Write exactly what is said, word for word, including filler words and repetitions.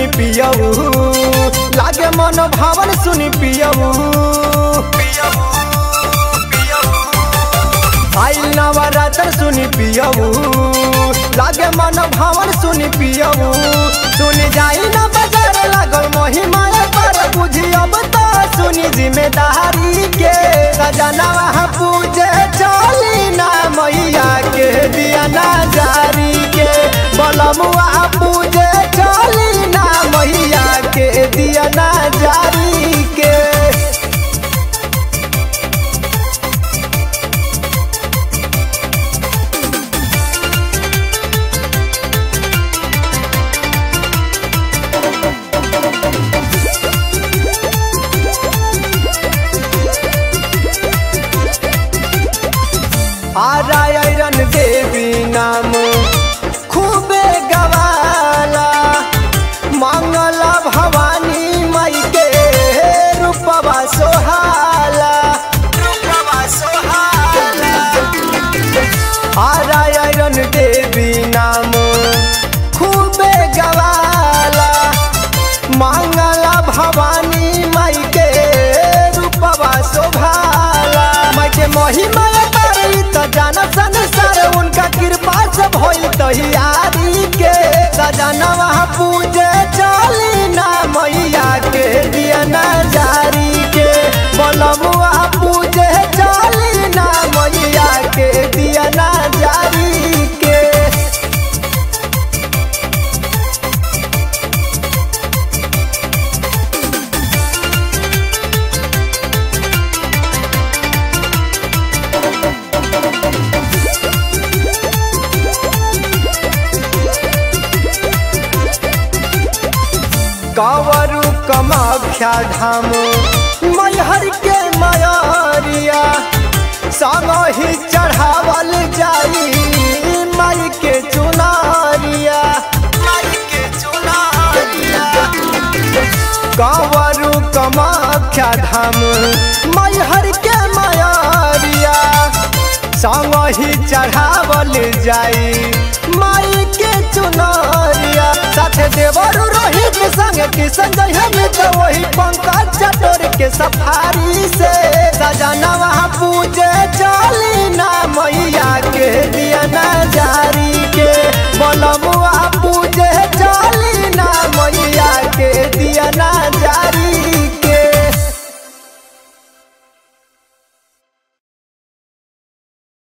सुनी पियऊ लागे मन भावन सुनी पियऊ आई नवरात्र सुनी पियऊ लागे मन भावन सुनी पियऊ सुन जाई न बाजार लागल महिमा पर बुझी अब तो सुनी जिम्मेदारी के सजनवा पूजे चली ना मैया के दिया ना जारी के बलमुआ पूजे चली ना मैया के दिया ना जारी के आरायरन देवी नाम खूबे गवाला मंगला भवानी माई के रूपवा सोहाला रूपवा सोहाला आरायरन देवी नाम खूबे गवाला मंगला भवानी माई के रूपवा शोभाला माई के महिमा जाना संसार उनका कृपा से भइल तैयारी के सजनवा पूजे चली ना मैया के दिया ना जारी के बलमुआ पूजे चली ना मैया के दिया ना जारी के कावरू कमाख्या धाम मैहर के मयरिया संग ही चढ़ावल जाई माई के चुनारिया माई के चुनारिया कावरू कमाख्या धाम मैहर के मयरिया संग ही चढ़ावल जाई माई के चुनारिया साथे देवरू रोहित संग किशन जय में तो वही पंकज चटोर के सफारी से सजनवा पूजे चली ना मैया के